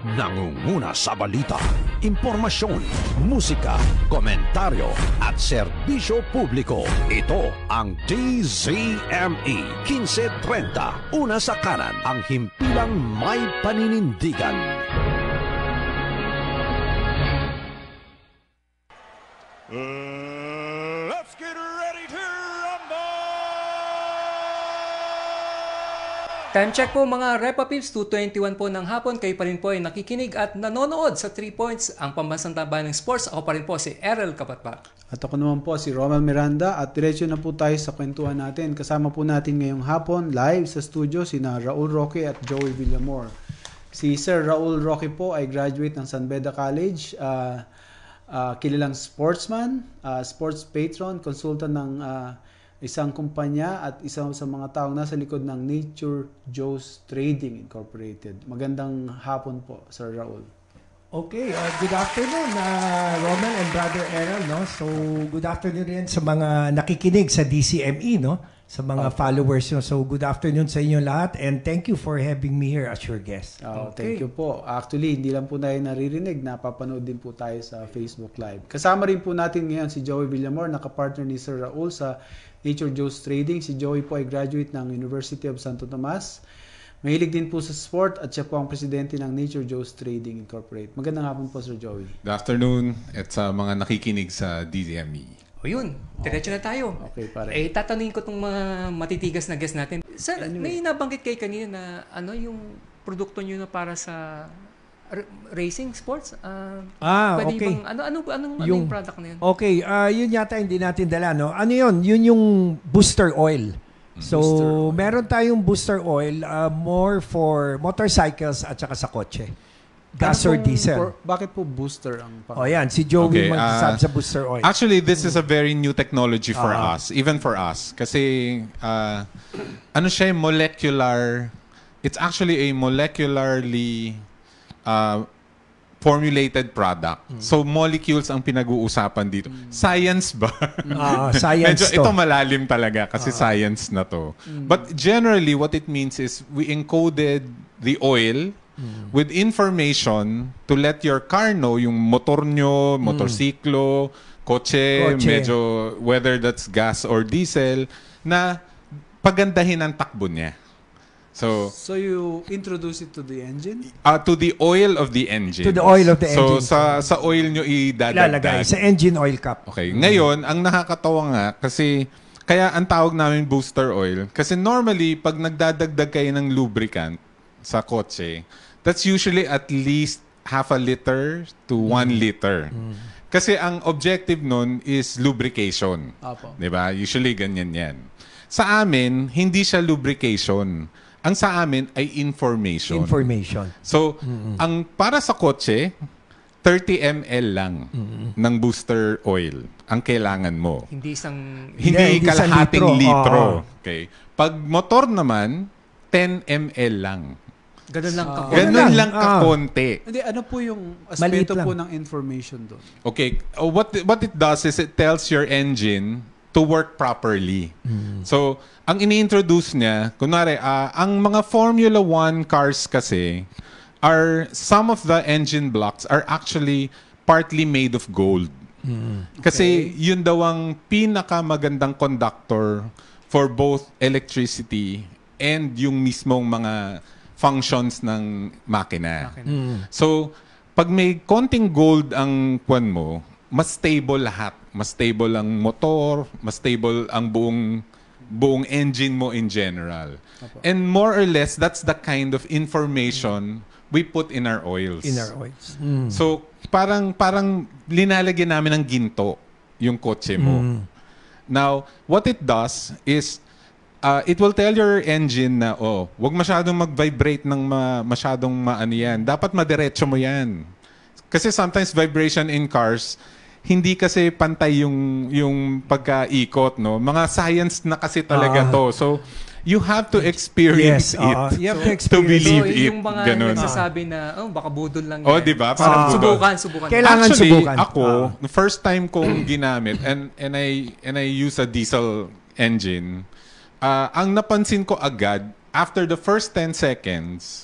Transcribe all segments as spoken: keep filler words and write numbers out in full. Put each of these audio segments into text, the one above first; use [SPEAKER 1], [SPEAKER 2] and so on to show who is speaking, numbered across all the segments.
[SPEAKER 1] nangunguna sa balita, impormasyon, musika, komentaryo at serbisyo publiko. Ito ang D Z M E fifteen thirty, una sa kanan, ang himpilang may paninindigan.
[SPEAKER 2] Uh, let's get ready to rumble!
[SPEAKER 3] Time check po mga Repa Pips, two twenty-one po ng hapon. Kayo pa rin po ay nakikinig at nanonood sa three Points, ang pambansang tambayan ng sports. Ako pa rin po si Errol Kapatpak.
[SPEAKER 4] At ako naman po si Romel Miranda at diretso na po tayo sa kwentuhan natin. Kasama po natin ngayong hapon live sa studio sina Raul Roque at Joey Villamor. Si Sir Raul Roque po ay graduate ng San Beda College, uh, uh, kilalang sportsman, uh, sports patron, consultant ng uh, isang kumpanya at isang sa mga taong nasa likod ng Nature Joe's Trading Incorporated. Magandang hapon po, Sir Raul.
[SPEAKER 5] Okay, uh, good afternoon, uh, Roman and Brother Errol, no? So, good afternoon rin sa mga nakikinig sa D C M E, no? Sa mga okay. followers nyo. So, good afternoon sa inyo lahat and thank you for having me here as your guest.
[SPEAKER 4] Oh,
[SPEAKER 3] okay.
[SPEAKER 4] Thank you po. Actually, hindi lang po tayo naririnig, napapanood din po tayo sa Facebook Live. Kasama rin po natin ngayon si Joey Villamor, nakapartner ni Sir Raul sa Nature Joe's Trading. Si Joey po ay graduate ng University of Santo Tomas. Mahilig din po sa sport at siya po ang presidente ng Nature Joe's Trading Incorporated. Magandang hapon po, Sir Joey.
[SPEAKER 6] Good afternoon at sa mga nakikinig sa D Z M E.
[SPEAKER 3] O yun, diretso na tayo.
[SPEAKER 4] Okay, pare.
[SPEAKER 3] Eh, tatanungin ko itong mga matitigas na guest natin. Sir,
[SPEAKER 4] Anyway.
[SPEAKER 3] may nabanggit kayo kanina na ano yung produkto nyo na para sa r- racing sports? Uh,
[SPEAKER 5] Ah,
[SPEAKER 3] pwede
[SPEAKER 5] okay.
[SPEAKER 3] Bang, ano, ano, anong, ano
[SPEAKER 5] Yung-
[SPEAKER 3] yung product na yun?
[SPEAKER 5] Okay, uh, yun yata hindi natin dala, no? Ano yun? Yun yung booster oil. So,
[SPEAKER 4] Booster oil.
[SPEAKER 5] meron tayong booster oil uh, more for motorcycles at saka sa kotse. Gas
[SPEAKER 4] Ano
[SPEAKER 5] or
[SPEAKER 4] pong-
[SPEAKER 5] diesel.
[SPEAKER 4] for- bakit po booster ang pang-
[SPEAKER 5] O yan, si Joey
[SPEAKER 6] Okay,
[SPEAKER 5] magsasabi
[SPEAKER 6] uh,
[SPEAKER 5] sa booster oil.
[SPEAKER 6] Actually, this is a very new technology for
[SPEAKER 5] Ah.
[SPEAKER 6] us, even for us. Kasi, uh, ano siya, molecular, it's actually a molecularly uh, formulated product. So, molecules ang pinag-uusapan dito. Science ba?
[SPEAKER 5] Ah, science
[SPEAKER 6] Medyo,
[SPEAKER 5] to.
[SPEAKER 6] ito malalim talaga kasi science na to. But generally, what it means is we encoded the oil with information to let your car know yung motor nyo, motorsiklo, kotse,
[SPEAKER 5] Kotse.
[SPEAKER 6] medyo whether that's gas or diesel, na pagandahin ang takbo niya. So,
[SPEAKER 4] So you introduce it to the engine?
[SPEAKER 6] uh, to the oil of the engine.
[SPEAKER 5] To the oil of the engine.
[SPEAKER 6] So, sa sa oil nyo
[SPEAKER 5] Ilalagay
[SPEAKER 6] idadagdag.
[SPEAKER 5] sa engine oil cap.
[SPEAKER 6] Okay. Ngayon, ang nakakatawa nga, kasi, kaya ang tawag namin booster oil, kasi normally, pag nagdadagdag kayo ng lubricant sa kotse, that's usually at least half a liter to one liter. Kasi ang objective nun is lubrication.
[SPEAKER 4] Apo.
[SPEAKER 6] Diba? Usually, ganyan yan. Sa amin, hindi siya lubrication. Ang sa amin ay information.
[SPEAKER 5] Information.
[SPEAKER 6] So, ang para sa kotse, thirty milliliters lang ng booster oil ang kailangan mo.
[SPEAKER 3] Hindi isang...
[SPEAKER 6] Hindi,
[SPEAKER 5] Hindi, hindi sa
[SPEAKER 6] kalahating
[SPEAKER 5] litro.
[SPEAKER 6] litro.
[SPEAKER 5] Oo.
[SPEAKER 6] Okay. Pag motor naman, ten milliliters lang.
[SPEAKER 3] Ganun lang
[SPEAKER 4] Ah.
[SPEAKER 3] kako.
[SPEAKER 6] Ganun
[SPEAKER 5] lang.
[SPEAKER 6] lang
[SPEAKER 5] Ah.
[SPEAKER 6] kakonti.
[SPEAKER 4] Hindi, ano po yung
[SPEAKER 5] Maliit
[SPEAKER 4] aspeto
[SPEAKER 5] lang.
[SPEAKER 4] po ng information doon?
[SPEAKER 6] Okay. Uh, what what it does is it tells your engine to work properly. So, ang ini-introduce niya, kunwari, ah, ang mga Formula One cars kasi are, some of the engine blocks are actually partly made of gold. Kasi yun daw ang pinakamagandang conductor for both electricity and yung mismong mga functions ng makina. So, pag may konting gold ang kwan mo, mas stable lahat. Mas stable ang motor, mas stable ang buong buong engine mo in general. And more or less, that's the kind of information we put in our oils.
[SPEAKER 5] In our oils.
[SPEAKER 6] So, parang parang linalagyan namin ng ginto yung kotse mo. Now, what it does is uh, it will tell your engine na, oh, wag masyadong mag-vibrate ng ma- masyadong maano yan. Dapat madiretso mo yan. Kasi sometimes vibration in cars, hindi kasi pantay yung yung pagkaikot, no? Mga science na kasi talaga
[SPEAKER 5] Ah.
[SPEAKER 6] to. So, you have to experience
[SPEAKER 5] Yes,
[SPEAKER 6] it
[SPEAKER 5] uh, you have to
[SPEAKER 6] to
[SPEAKER 5] experience
[SPEAKER 6] believe
[SPEAKER 3] So,
[SPEAKER 6] it.
[SPEAKER 3] yung mga
[SPEAKER 6] Ganun.
[SPEAKER 3] nagsasabi na, oh, baka budol lang
[SPEAKER 6] Oh,
[SPEAKER 3] yan.
[SPEAKER 6] di ba?
[SPEAKER 3] So,
[SPEAKER 6] Parang budol.
[SPEAKER 3] subukan, subukan.
[SPEAKER 5] Kailangan
[SPEAKER 6] Actually,
[SPEAKER 5] subukan.
[SPEAKER 6] ako, the first time kong ginamit and and I and I use a diesel engine, uh, ang napansin ko agad after the first ten seconds,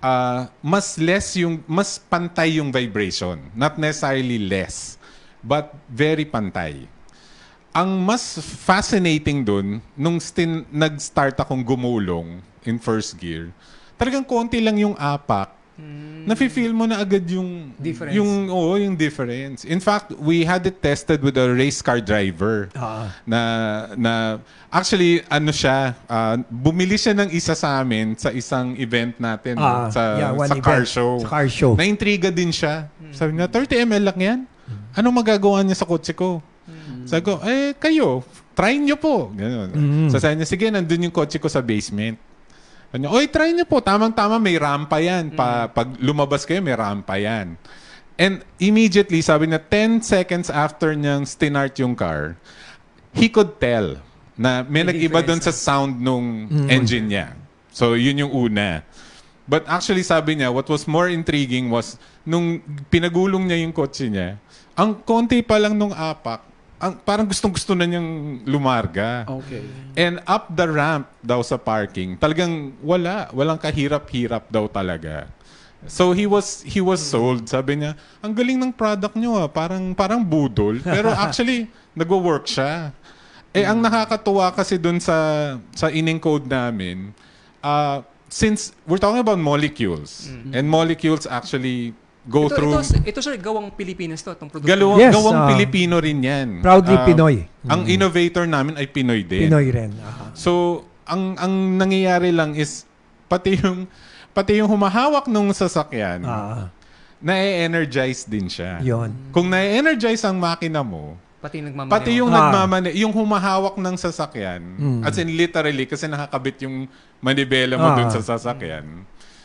[SPEAKER 6] uh, mas less yung, mas pantay yung vibration. Not necessarily less, but very pantay. Ang mas fascinating dun, nung stin, nag-start akong gumulong in first gear, talagang konti lang yung apak. Mm. Nafi-feel mo na agad yung
[SPEAKER 3] difference.
[SPEAKER 6] Yung oo, yung difference. In fact, we had it tested with a race car driver.
[SPEAKER 5] Ah.
[SPEAKER 6] Na na actually ano siya, uh, bumili siya ng isa sa amin sa isang event natin
[SPEAKER 5] Ah,
[SPEAKER 6] sa
[SPEAKER 5] yeah, one
[SPEAKER 6] sa car
[SPEAKER 5] event.
[SPEAKER 6] show.
[SPEAKER 5] Sa car show.
[SPEAKER 6] Na-intriga din siya. Sabi niya, thirty milliliters lang yan. Anong magagawa niya sa kotse ko? Sabi ko, eh kayo, try niyo po. Ganun. So sabi niya, sige, nandun yung kotse ko sa basement. Sabi niya, oy, try niyo po. Tamang-tama, may rampa yan. Pa, pag lumabas kayo, may rampa yan. And immediately, sabi niya, ten seconds after niyang stinart yung car, he could tell na may
[SPEAKER 3] May
[SPEAKER 6] nag-iba doon
[SPEAKER 3] difference.
[SPEAKER 6] sa sound nung engine niya. So, yun yung una. But actually, sabi niya, what was more intriguing was, nung pinagulong niya yung kotse niya, ang konti pa lang nung apak, ang, parang gustong-gusto na niyang lumarga.
[SPEAKER 4] Okay.
[SPEAKER 6] And up the ramp daw sa parking, talagang wala. Walang kahirap-hirap daw talaga. So he was he was sold. Sabi niya, ang galing ng product niyo ah. Parang, parang budol. Pero actually, nagwo-work siya. Eh, ang nakakatuwa kasi dun sa, sa inning code namin, uh, since we're talking about molecules, and molecules actually go
[SPEAKER 3] ito,
[SPEAKER 6] through...
[SPEAKER 3] ito, ito sir, gawang Pilipinas to, itong produkto.
[SPEAKER 6] Galawang,
[SPEAKER 5] Yes,
[SPEAKER 6] gawang
[SPEAKER 5] ah.
[SPEAKER 6] Pilipino rin yan.
[SPEAKER 5] Proudly
[SPEAKER 6] Ah,
[SPEAKER 5] Pinoy.
[SPEAKER 6] Ang innovator namin ay Pinoy din.
[SPEAKER 5] Pinoy rin. Aha.
[SPEAKER 6] So, ang ang nangyayari lang is pati yung pati yung humahawak nung sasakyan,
[SPEAKER 5] Ah,
[SPEAKER 6] na-energize din siya.
[SPEAKER 5] yon.
[SPEAKER 6] Kung na-energize ang makina mo,
[SPEAKER 3] Pati nagmamaneho.
[SPEAKER 6] pati yung
[SPEAKER 5] Ah.
[SPEAKER 6] nagmamane, yung humahawak ng sasakyan, as in literally kasi nakakabit yung manibela mo
[SPEAKER 5] Ah.
[SPEAKER 6] dun sa sasakyan,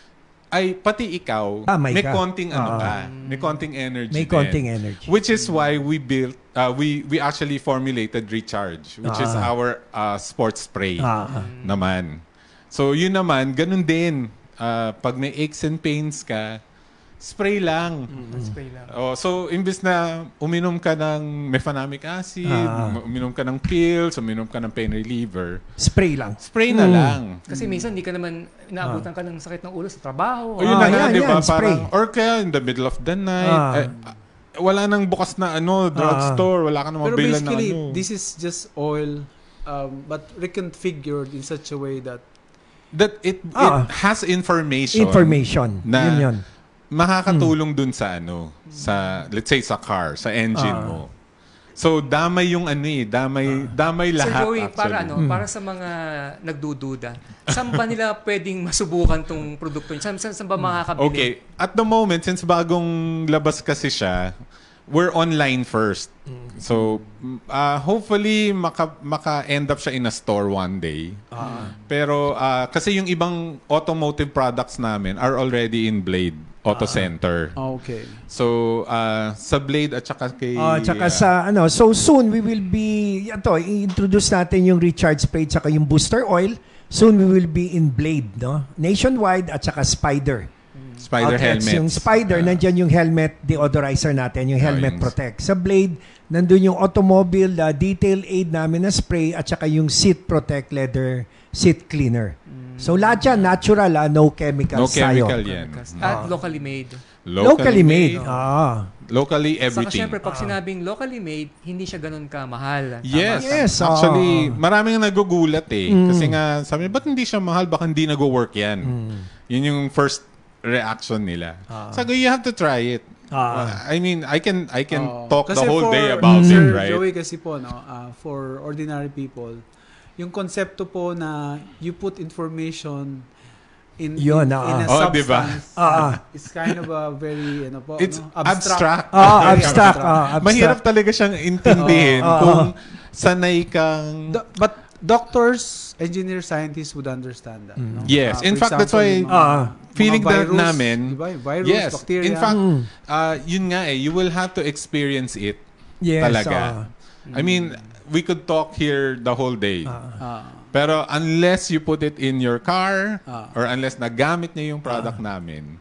[SPEAKER 6] ay pati ikaw,
[SPEAKER 5] Ah, may
[SPEAKER 6] may
[SPEAKER 5] ka.
[SPEAKER 6] konting ano
[SPEAKER 5] Ah.
[SPEAKER 6] ka, may konting energy
[SPEAKER 5] May
[SPEAKER 6] din.
[SPEAKER 5] konting energy.
[SPEAKER 6] Which is why we built, uh, we we actually formulated Recharge, which is
[SPEAKER 5] Ah.
[SPEAKER 6] our uh, sports spray
[SPEAKER 5] Ah.
[SPEAKER 6] naman. So yun naman, ganun din. Uh, pag may aches and pains ka, spray lang.
[SPEAKER 3] Spray lang.
[SPEAKER 6] Oh, so imbes na uminom ka ng mefenamic acid,
[SPEAKER 5] Ah.
[SPEAKER 6] um- uminom ka ng pills, uminom ka ng pain reliever,
[SPEAKER 5] Spray lang.
[SPEAKER 6] spray na lang.
[SPEAKER 3] Kasi minsan hindi ka naman inaabutan ka ng sakit ng ulo sa trabaho.
[SPEAKER 6] O yun
[SPEAKER 5] Ah,
[SPEAKER 6] na nga,
[SPEAKER 5] yan,
[SPEAKER 6] di ba?
[SPEAKER 5] yan, spray.
[SPEAKER 6] Parang, or kaya in the middle of the night,
[SPEAKER 5] Ah.
[SPEAKER 6] eh, wala nang bukas na ano, drugstore, wala ka nang
[SPEAKER 4] Pero
[SPEAKER 6] mabilan na
[SPEAKER 4] basically,
[SPEAKER 6] ano.
[SPEAKER 4] this is just oil, um, but reconfigured in such a way that
[SPEAKER 6] That it,
[SPEAKER 5] Ah.
[SPEAKER 6] it has information.
[SPEAKER 5] Information.
[SPEAKER 6] Na-
[SPEAKER 5] yun yun.
[SPEAKER 6] Makakatulong dun sa ano, sa, let's say sa car, sa engine
[SPEAKER 5] Ah.
[SPEAKER 6] mo. So, damay yung ano eh, damay, damay
[SPEAKER 3] Sir
[SPEAKER 6] lahat
[SPEAKER 3] Joey,
[SPEAKER 6] actually.
[SPEAKER 3] para ano, para sa mga nagdududa, saan ba nila pwedeng masubukan tong produkto niyo? Saan, saan, saan ba makakabili?
[SPEAKER 6] Okay, at the moment, since bagong labas kasi siya, we're online first. So, uh, hopefully, maka, maka-end up siya in a store one day. Pero, uh, kasi yung ibang automotive products namin are already in Blade Auto Center.
[SPEAKER 4] okay.
[SPEAKER 6] So, uh, sa Blade at saka kay...
[SPEAKER 5] Ah, tsaka
[SPEAKER 6] uh,
[SPEAKER 5] sa ano, so soon we will be ito, i-introduce natin yung Recharge Spray tsaka yung booster oil. Soon we will be in Blade, no? Nationwide at saka Spider.
[SPEAKER 6] Spider
[SPEAKER 5] outlets.
[SPEAKER 6] helmet.
[SPEAKER 5] Yung Spider,
[SPEAKER 6] Ah.
[SPEAKER 5] nandyan yung helmet deodorizer natin, yung Helmet
[SPEAKER 6] yung-
[SPEAKER 5] Protect. Sa Blade, nandun yung automobile uh, detail aid namin na spray at saka yung Seat Protect leather seat cleaner. So lahat yan, natural, ah, no chemicals
[SPEAKER 6] No chemical
[SPEAKER 5] tayo.
[SPEAKER 6] yan.
[SPEAKER 3] At locally made.
[SPEAKER 5] Locally made. Ah.
[SPEAKER 6] Locally
[SPEAKER 3] Saka
[SPEAKER 6] everything.
[SPEAKER 3] syempre, pag sinabing locally made, hindi siya ganun kamahal. Tama?
[SPEAKER 6] Yes.
[SPEAKER 5] Yes,
[SPEAKER 6] Actually,
[SPEAKER 5] ah.
[SPEAKER 6] maraming nagugulat eh.
[SPEAKER 5] Mm.
[SPEAKER 6] Kasi nga, sabi, ba't hindi siya mahal? Baka hindi nag-work yan.
[SPEAKER 5] Mm.
[SPEAKER 6] Yun yung first reaction nila. Sabi, you have to try it.
[SPEAKER 5] Ah.
[SPEAKER 6] I mean, I can I can
[SPEAKER 4] Oh,
[SPEAKER 6] talk the
[SPEAKER 4] kasi
[SPEAKER 6] whole
[SPEAKER 4] for-
[SPEAKER 6] day about
[SPEAKER 4] Sir
[SPEAKER 6] it, right?
[SPEAKER 4] Joey kasi po, no, uh, for ordinary people, yung konsepto po na you put information in,
[SPEAKER 5] Yun,
[SPEAKER 4] in,
[SPEAKER 5] ah,
[SPEAKER 4] in a
[SPEAKER 6] ah. Oh, diba?
[SPEAKER 4] substance,
[SPEAKER 5] Ah, ah.
[SPEAKER 4] it's kind of a very, ano po,
[SPEAKER 6] It's
[SPEAKER 4] no,
[SPEAKER 6] abstract.
[SPEAKER 5] Ah,
[SPEAKER 4] Very
[SPEAKER 5] abstract. Ah, abstract.
[SPEAKER 6] Mahirap talaga siyang intindihin
[SPEAKER 5] Oh, oh,
[SPEAKER 6] kung sanay kang...
[SPEAKER 4] Do- but doctors, engineers, scientists would understand that. No?
[SPEAKER 6] Yes.
[SPEAKER 4] Uh,
[SPEAKER 6] In
[SPEAKER 4] for
[SPEAKER 6] fact, that's
[SPEAKER 4] example,
[SPEAKER 6] why
[SPEAKER 4] yung mga-
[SPEAKER 5] Ah.
[SPEAKER 6] feeling
[SPEAKER 4] mga
[SPEAKER 6] that
[SPEAKER 4] virus,
[SPEAKER 6] namin...
[SPEAKER 4] diba? Virus,
[SPEAKER 6] yes.
[SPEAKER 4] bacteria.
[SPEAKER 6] In fact,
[SPEAKER 5] Mm.
[SPEAKER 6] uh, yun nga eh, you will have to experience it
[SPEAKER 5] Yes,
[SPEAKER 6] talaga. I mean, we could talk here the whole day.
[SPEAKER 4] Ah.
[SPEAKER 6] Pero unless you put it in your car
[SPEAKER 4] Ah.
[SPEAKER 6] or unless nagamit niya yung product namin,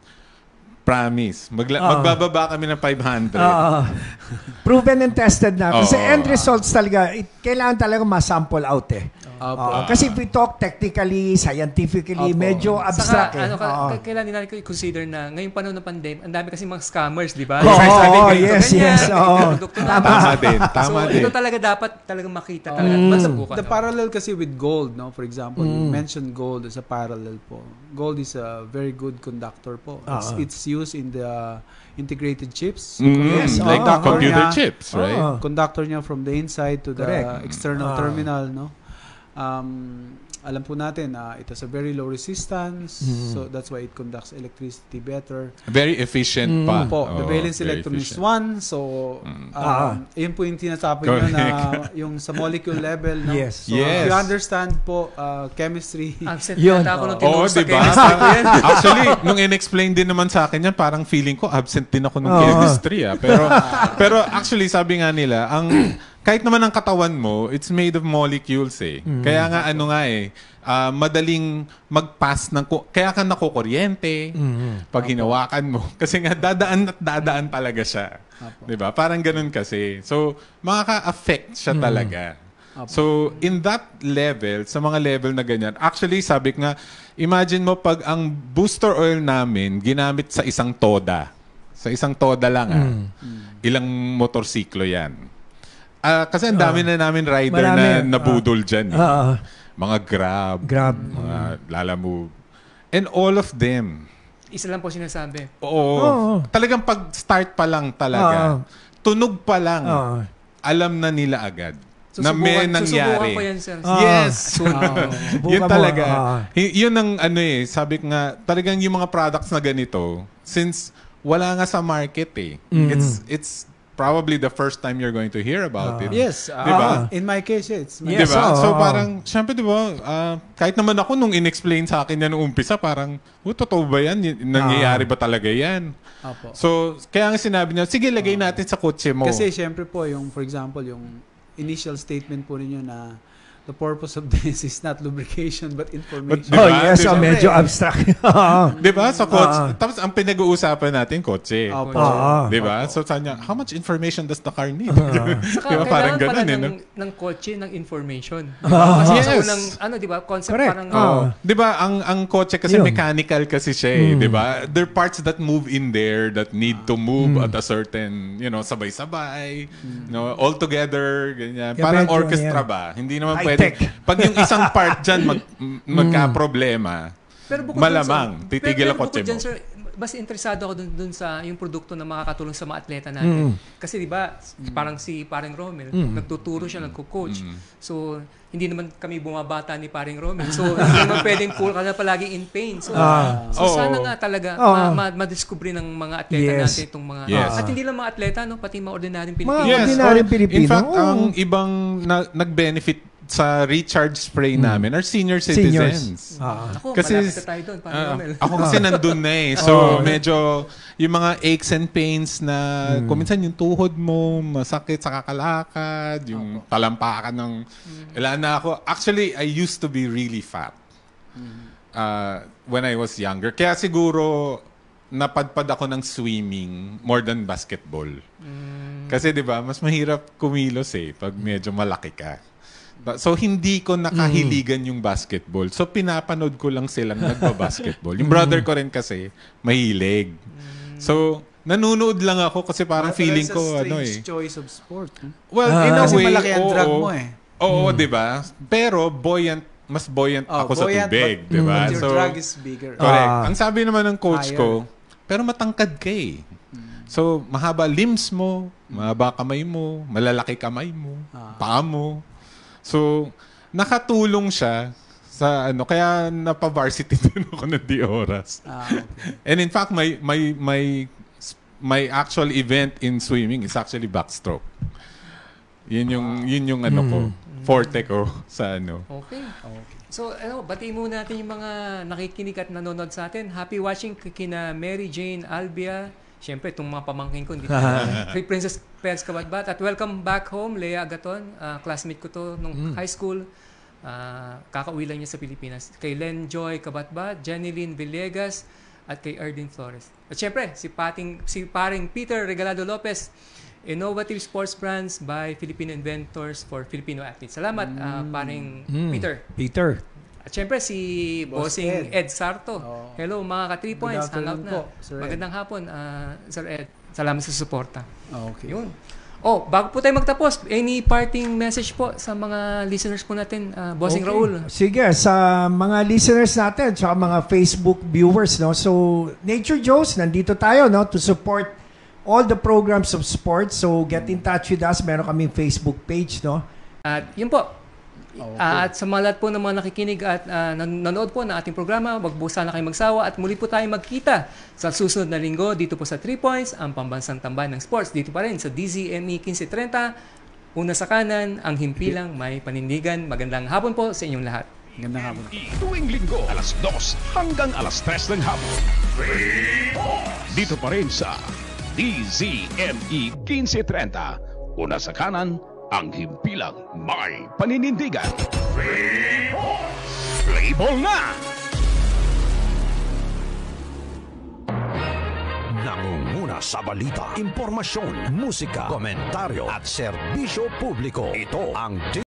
[SPEAKER 6] promise, magla-
[SPEAKER 5] Ah.
[SPEAKER 6] magbababa kami ng five hundred.
[SPEAKER 5] Ah, proven and tested na. Kasi
[SPEAKER 6] Oo.
[SPEAKER 5] end results talaga, it, kailangan talaga ma-sample out eh.
[SPEAKER 4] Opo.
[SPEAKER 5] Oo, kasi if we talk technically, scientifically,
[SPEAKER 4] Opo.
[SPEAKER 5] medyo abstract.
[SPEAKER 3] Saka,
[SPEAKER 5] eh.
[SPEAKER 3] ano, ka,
[SPEAKER 5] Oo.
[SPEAKER 3] k- kailangan nila i-consider na ngayong panahon ng pandemic, ang dami kasi mga scammers, di ba?
[SPEAKER 5] Oo,
[SPEAKER 3] Yung sabi,
[SPEAKER 5] oo,
[SPEAKER 3] ganito,
[SPEAKER 5] yes,
[SPEAKER 3] ganyan,
[SPEAKER 5] yes,
[SPEAKER 3] ganito
[SPEAKER 5] oo.
[SPEAKER 3] yung produkto namin.
[SPEAKER 6] Tama din, tama
[SPEAKER 3] so,
[SPEAKER 6] din.
[SPEAKER 3] ito talaga dapat talaga makita talaga.
[SPEAKER 5] Mm.
[SPEAKER 3] Masubukan.
[SPEAKER 4] The
[SPEAKER 3] no?
[SPEAKER 4] parallel kasi with gold, no? For example, you
[SPEAKER 5] Mm.
[SPEAKER 4] mentioned gold as a parallel po. Gold is a very good conductor po. It's,
[SPEAKER 5] Ah.
[SPEAKER 4] it's used in the integrated chips.
[SPEAKER 6] Mm,
[SPEAKER 5] Yes,
[SPEAKER 6] like
[SPEAKER 5] oo.
[SPEAKER 6] the computer
[SPEAKER 4] Niya,
[SPEAKER 6] chips, right?
[SPEAKER 5] Oo.
[SPEAKER 4] conductor niya from the inside to the
[SPEAKER 5] Correct.
[SPEAKER 4] external
[SPEAKER 5] Ah.
[SPEAKER 4] terminal, no? Um, alam po natin na it has a very low resistance,
[SPEAKER 5] Mm.
[SPEAKER 4] so that's why it conducts electricity better.
[SPEAKER 6] Very efficient pa.
[SPEAKER 4] Po, the
[SPEAKER 6] Oo,
[SPEAKER 4] valence
[SPEAKER 6] very
[SPEAKER 4] electron is
[SPEAKER 6] efficient.
[SPEAKER 4] one, so um,
[SPEAKER 5] Ah.
[SPEAKER 4] yun po yung tinasabi nyo na yung sa molecule level, no?
[SPEAKER 5] Yes.
[SPEAKER 4] So,
[SPEAKER 6] Yes.
[SPEAKER 4] if you understand po uh, chemistry,
[SPEAKER 3] Absent
[SPEAKER 5] Yun.
[SPEAKER 3] yata ako nung
[SPEAKER 6] Oo,
[SPEAKER 3] tinuro sa
[SPEAKER 6] di ba?
[SPEAKER 3] chemistry ko yan.
[SPEAKER 6] Actually, nung in-explain din naman sa akin yan, parang feeling ko absent din ako ng
[SPEAKER 5] Oo.
[SPEAKER 6] chemistry. Ah. Pero, pero actually, sabi nga nila, ang kahit naman ang katawan mo, it's made of molecules eh. Kaya nga ano nga eh, ah, madaling mag-pass ng... ku- Kaya ka nakukuryente pag hinawakan mo. Kasi nga, dadaan at dadaan talaga siya. Di ba? Parang ganun kasi. So, makaka-affect siya talaga. So, in that level, sa mga level na ganyan, actually, sabi ko nga, imagine mo pag ang booster oil namin ginamit sa isang toda. Sa isang toda lang ah. Ilang motorsiklo yan. Ah, kasi ang dami na namin rider
[SPEAKER 5] Marami.
[SPEAKER 6] na nabudol dyan. eh.
[SPEAKER 5] Oo.
[SPEAKER 6] Mga Grab,
[SPEAKER 5] Grab.
[SPEAKER 6] mga Lalamove. And all of them,
[SPEAKER 3] Isa lang po sinasabi.
[SPEAKER 6] oo,
[SPEAKER 5] Oo.
[SPEAKER 6] talagang pag-start pa lang talaga,
[SPEAKER 5] Oo.
[SPEAKER 6] tunog pa lang,
[SPEAKER 5] Oo.
[SPEAKER 6] alam na nila agad na
[SPEAKER 3] Susubukan-
[SPEAKER 6] may
[SPEAKER 3] Susubukan
[SPEAKER 6] nangyari.
[SPEAKER 3] ko yan, sir.
[SPEAKER 5] Ah.
[SPEAKER 6] Yes.
[SPEAKER 5] Subukan
[SPEAKER 6] yun
[SPEAKER 5] mo,
[SPEAKER 6] talaga.
[SPEAKER 5] ah.
[SPEAKER 6] Y- yun ang ano eh, sabi ko nga, talagang yung mga products na ganito, since wala nga sa market eh. It's it's probably the first time you're going to hear about it.
[SPEAKER 4] yes, uh,
[SPEAKER 6] Diba?
[SPEAKER 4] in my case, it's my
[SPEAKER 5] Yes,
[SPEAKER 6] Diba?
[SPEAKER 5] oo,
[SPEAKER 6] So
[SPEAKER 5] oo.
[SPEAKER 6] parang, syempre diba, ah, kahit naman ako nung in-explain sa akin yan nung umpisa, parang, oh, totoo ba yan? Y- Nangyayari ba talaga yan?
[SPEAKER 4] Apo.
[SPEAKER 6] So, kaya nga sinabi niya, sige, lagay natin sa kotse mo.
[SPEAKER 4] Kasi syempre po, yung for example, yung initial statement po ninyo na the purpose of this is not lubrication but information.
[SPEAKER 6] Diba?
[SPEAKER 5] Oh, yes.
[SPEAKER 6] Diba?
[SPEAKER 5] Oh, medyo abstract. Oo.
[SPEAKER 6] Diba? Sa
[SPEAKER 5] Ah.
[SPEAKER 6] kotse. Tapos, ang pinag-uusapan natin, kotse.
[SPEAKER 4] Opo.
[SPEAKER 5] Oo.
[SPEAKER 6] Diba? So, sabi niya, how much information does the car need?
[SPEAKER 3] Saka
[SPEAKER 6] Diba? Parang
[SPEAKER 3] kailangan pala
[SPEAKER 6] ganun eh, no?
[SPEAKER 3] ng, ng kotse, ng information. Diba? Kasi
[SPEAKER 6] Yes.
[SPEAKER 3] sa unang, ano, di ba, concept
[SPEAKER 5] Correct.
[SPEAKER 3] parang,
[SPEAKER 5] Oo.
[SPEAKER 6] Oh. 'Di ba ang ang kotse kasi
[SPEAKER 5] Yun.
[SPEAKER 6] mechanical kasi siya, eh, 'di ba? There are parts that move in there that need to move at a certain, you know, sabay-sabay, you know, all together, ganyan.
[SPEAKER 5] Yeah,
[SPEAKER 6] Parang
[SPEAKER 5] medyo
[SPEAKER 6] orchestra
[SPEAKER 5] ano yan.
[SPEAKER 6] ba? Hindi naman
[SPEAKER 5] High
[SPEAKER 6] pwede.
[SPEAKER 5] tech.
[SPEAKER 6] Pag yung isang part diyan mag m- magka-problema,
[SPEAKER 3] pero bukod
[SPEAKER 6] malamang
[SPEAKER 3] dun sa,
[SPEAKER 6] titigil
[SPEAKER 3] pero,
[SPEAKER 6] ang
[SPEAKER 3] pero
[SPEAKER 6] kotse
[SPEAKER 3] bukod dyan,
[SPEAKER 6] mo.
[SPEAKER 3] sir, mas interesado ako dun, dun sa yung produkto na makakatulong sa mga atleta natin. Kasi di ba, parang si Paring Romel, nagtuturo siya, nagko-coach. So, hindi naman kami bumabata ni Paring Romel. So, hindi naman pwedeng pool ka na palagi in pain. So,
[SPEAKER 5] Ah.
[SPEAKER 3] so
[SPEAKER 6] Oo.
[SPEAKER 3] sana nga talaga
[SPEAKER 5] Oo.
[SPEAKER 3] ma- ma- madiscovery ng mga atleta
[SPEAKER 5] Yes.
[SPEAKER 3] natin itong mga...
[SPEAKER 6] Yes.
[SPEAKER 3] At hindi lang mga atleta, no? Pati mga ordinaryong
[SPEAKER 5] Mga
[SPEAKER 3] Pilipino.
[SPEAKER 6] Yes,
[SPEAKER 5] ordinaryong
[SPEAKER 6] or,
[SPEAKER 5] Pilipino.
[SPEAKER 6] In fact,
[SPEAKER 5] Oo.
[SPEAKER 6] ang ibang na- nag-benefit sa recharge spray namin are senior
[SPEAKER 5] Seniors.
[SPEAKER 6] citizens.
[SPEAKER 5] Ah.
[SPEAKER 3] Ako,
[SPEAKER 6] Kasi-
[SPEAKER 3] malapit na tayo doon, Paring
[SPEAKER 6] Ah,
[SPEAKER 3] Romel.
[SPEAKER 6] ako kasi nandun na eh. So, medyo yung mga aches and pains na kung minsan yung tuhod mo, masakit sa kakalakad, yung talampakan ng... Wala na ako. Actually, I used to be really fat uh, when I was younger. Kaya siguro, napadpad ako ng swimming more than basketball. Kasi 'di ba, mas mahirap kumilos eh pag medyo malaki ka. Ba- So hindi ko nakahiligan yung basketball. So pinapanood ko lang silang nagba-basketball. Yung brother ko rin kasi mahilig. So nanunood lang ako kasi parang
[SPEAKER 4] Pero
[SPEAKER 6] feeling
[SPEAKER 4] it's a
[SPEAKER 6] ko
[SPEAKER 4] strange
[SPEAKER 6] ano eh.
[SPEAKER 4] choice of sport. huh?
[SPEAKER 6] Well,
[SPEAKER 5] Ah.
[SPEAKER 6] in a
[SPEAKER 4] Kasi
[SPEAKER 6] way,
[SPEAKER 4] malaki ang
[SPEAKER 6] oo.
[SPEAKER 4] drag mo eh.
[SPEAKER 6] Oo, 'di ba? Pero buoyant, mas buoyant
[SPEAKER 4] Oh,
[SPEAKER 6] ako sa
[SPEAKER 4] buoyant,
[SPEAKER 6] tubig,
[SPEAKER 4] but-
[SPEAKER 6] 'di ba?
[SPEAKER 4] But your
[SPEAKER 6] So
[SPEAKER 4] drag is bigger.
[SPEAKER 6] correct.
[SPEAKER 5] Ah.
[SPEAKER 6] Ang sabi naman ng coach
[SPEAKER 4] Higher.
[SPEAKER 6] ko, pero matangkad ka eh. So, mahaba limbs mo, mahaba kamay mo, malalaki kamay mo, paa mo. So, nakatulong siya sa ano, kaya napa-varsity din ako ng di oras.
[SPEAKER 4] Ah, okay.
[SPEAKER 6] And in fact, my, my, my, my actual event in swimming is actually backstroke. Yun yung, yun yung ano ko, forte ko sa ano.
[SPEAKER 3] Okay. So, ano, batiin muna natin yung mga nakikinig at nanonood sa atin. Happy watching k- kina Mary Jane Albia. Siyempre, itong mga pamangkin ko, hindi kay Princess Perez Kabatbat. At welcome back home, Lea Agaton. Uh, classmate ko to nung high school. Uh, kakauwi lang niya sa Pilipinas. Kay Len Joy Kabatbat, Jenny Lynn Villegas, at kay Erdin Flores. At siyempre, si, pating, si paring Peter Regalado Lopez. Innovative Sports Brands by Filipino Inventors for Filipino Athletes. Salamat, ah, paring
[SPEAKER 5] Mm.
[SPEAKER 3] Peter.
[SPEAKER 5] Peter.
[SPEAKER 3] At syempre si
[SPEAKER 4] Boss
[SPEAKER 3] Bossing
[SPEAKER 4] Ed.
[SPEAKER 3] Ed, Sarto.
[SPEAKER 4] Oo.
[SPEAKER 3] Hello mga ka three points,
[SPEAKER 4] Good
[SPEAKER 3] hangout
[SPEAKER 4] afternoon
[SPEAKER 3] na.
[SPEAKER 4] po, Sir Ed.
[SPEAKER 3] Magandang hapon, ah, Sir Ed. Salamat sa suporta.
[SPEAKER 4] Okay.
[SPEAKER 3] Yun. Oh, bago po tayo magtapos, any parting message po sa mga listeners po natin, ah, Bossing
[SPEAKER 5] Okay.
[SPEAKER 3] Raul?
[SPEAKER 5] Sige, sa mga listeners natin, tsaka mga Facebook viewers, no? So, Nature Joes, nandito tayo, no? To support all the programs of sports. So, get in touch with us. Meron kaming Facebook page, no?
[SPEAKER 3] At yun po.
[SPEAKER 4] Okay.
[SPEAKER 3] Ah, at sa mga lahat po ng mga nakikinig at ah, nan- nanonood po ng ating programa, wag po sana kayo magsawa at muli po tayo magkita sa susunod na linggo dito po sa three points, ang pambansang tambahan ng sports. Dito pa rin sa D Z M E fifteen thirty. Una sa kanan, ang himpilang may panindigan. Magandang hapon po sa inyong lahat.
[SPEAKER 4] Ganda nga po.
[SPEAKER 1] Tuwing linggo, alas dos hanggang alas tres ng hapon. Dito pa rin sa D Z M E fifteen thirty. Una sa kanan, ang himpilang may paninindigan. Play ball na! Nangunguna sa balita, impormasyon, musika, komentaryo at serbisyo publiko. Ito ang